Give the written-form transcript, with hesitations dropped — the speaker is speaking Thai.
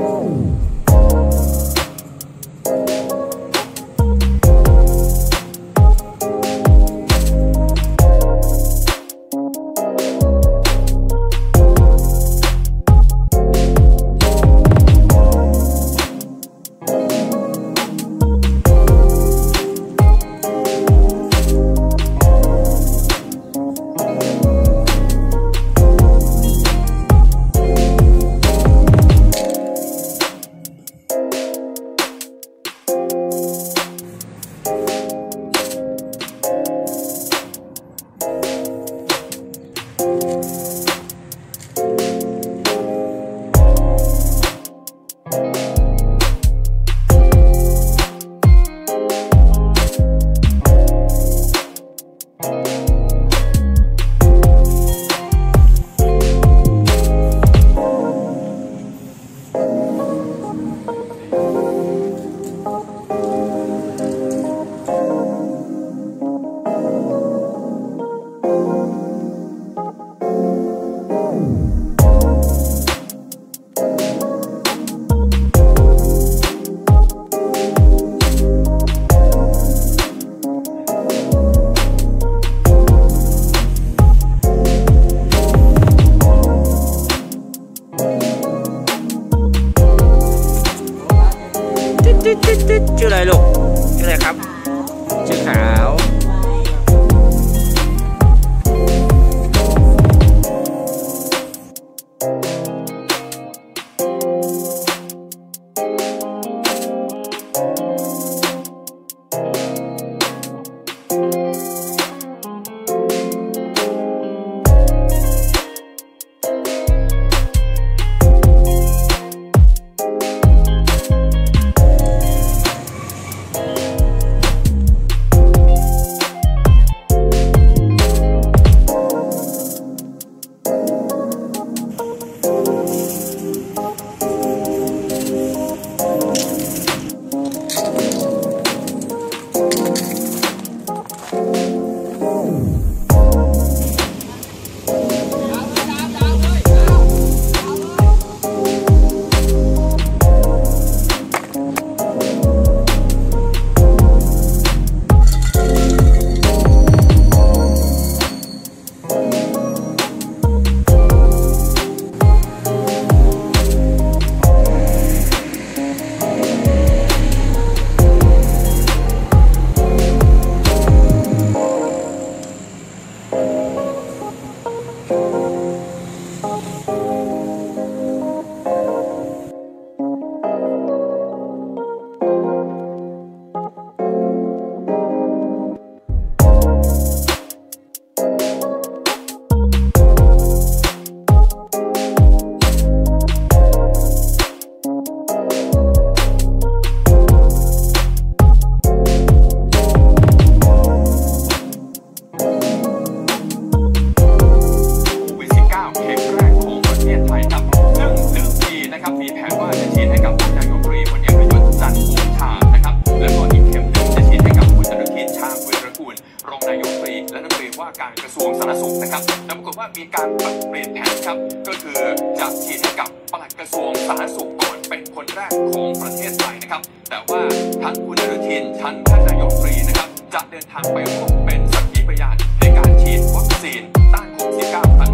ชื่ออะไรลูกชื่ออะไรครับชื่อขาวมีแผนว่าจะฉีดให้กับนายกรัฐมนตรีพลเอกประยุทธ์จันทร์โอชานะครับแล้วก็อีกเข็มหนึ่งจะฉีดให้กับคุณอนุทินชาญวีรกูลรองนายกรัฐมนตรีและรัฐมนตรีว่าการกระทรวงสาธารณสุขนะครับแต่ปรากฏว่ามีการปรับเปลี่ยนแผนครับก็คือจะฉีดให้กับปลัดกระทรวงสาธารณสุขก่อนเป็นคนแรกของประเทศไทยนะครับแต่ว่าทั้งคุณอนุทินทั้งท่านนายกรัฐมนตรีนะครับจะเดินทางไปร่วมเป็นสักขีพยานในการฉีดวัคซีนต้านโควิด -19